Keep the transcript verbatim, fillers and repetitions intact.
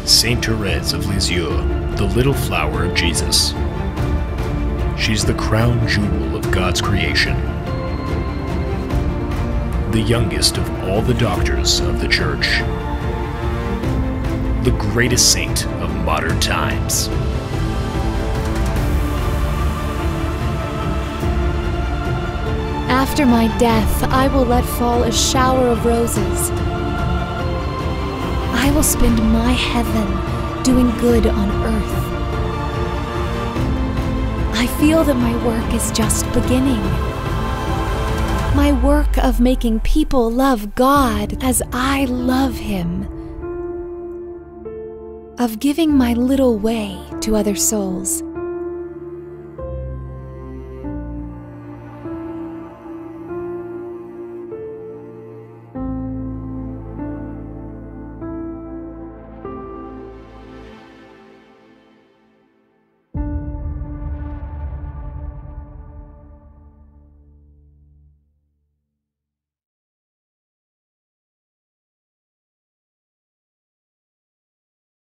Saint Therese of Lisieux, the little flower of Jesus. She's the crown jewel of God's creation, the youngest of all the doctors of the Church, the greatest saint of modern times. After my death, I will let fall a shower of roses. I will spend my heaven doing good on earth. I feel that my work is just beginning. My work of making people love God as I love Him. Of giving my little way to other souls.